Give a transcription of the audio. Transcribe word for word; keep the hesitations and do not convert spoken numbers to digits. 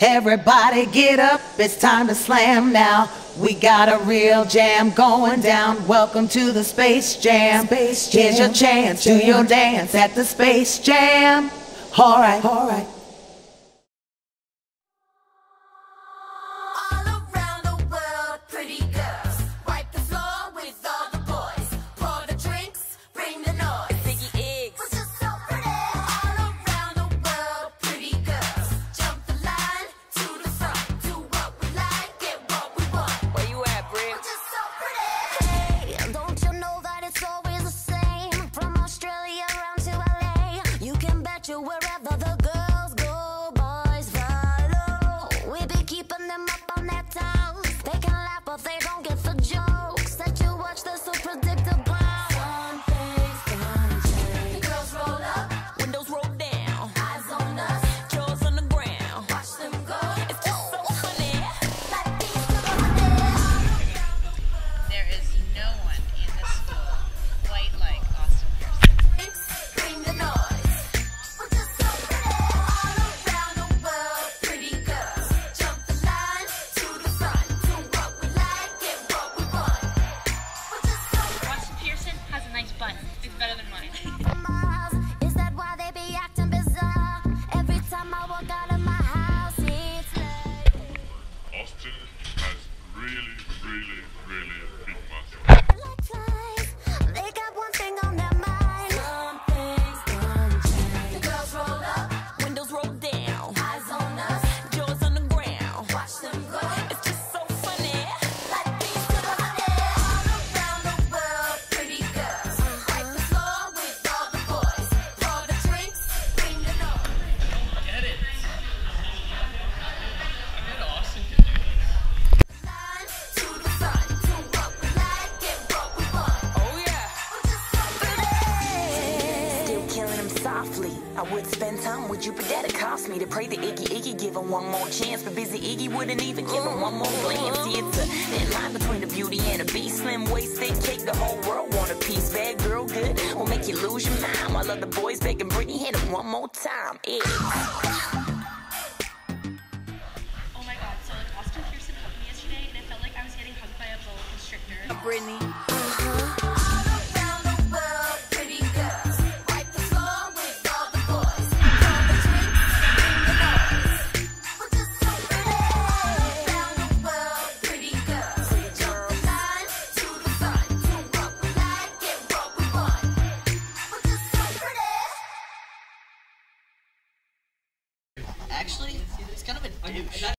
Everybody get up, it's time to slam now. We got a real jam going down. Welcome to the Space Jam. Space Jam. Here's your chance, do your dance at the Space Jam. Alright, alright. Wherever the girls go, boys follow. We be keeping them up on that toes. They can laugh, but they don't get the jokes that you watch. They're so predictable. Some things gonna change. The girls roll up, windows roll down, eyes on us, jaws on the ground. Watch them go. It's just so funny. Like these There is no one in this school quite like Austin Pearson. bring the noise. It's better than mine. Is that why they be acting bizarre? Every time I walk out of my house, it's like Austin has really, really, really big muscles. like flies. They got one thing on their mind. Some things gonna change. The girls roll up, Windows roll down, eyes on us, jaws on the ground. watch them go. It's just so funny. Like bees to the honey. All around the world, pretty girls. Wipe the floor with all the boys. Pour the drinks, bring the noise. Get it. I bet Austin can do this. Line to the front, do what we like, get what we want. Oh yeah. We're just so pretty. Still killing him softly. I would spend time with you, but that'd cost me to pray to Iggy. Iggy give him one more chance, but busy Iggy wouldn't even give him one more glance. See, it's a thin line between a beauty and a beast. Slim waist, thick cake, the whole world want a piece. Bad girl, good, will make you lose your mind. While other boys begging Britney, hit him one more time. Yeah. Oh my god, so like Austin Pearson hugged me yesterday and it felt like I was getting hugged by a boa constrictor. Britney. All around the world, pretty girls. Wipe the floor with all the boys. Pour the drinks, bring the noise. We're just so pretty. All around the world, pretty girls. Jump the line to the front. Do what we like, get what we want. We're just so pretty. Actually, it's kind of a douche.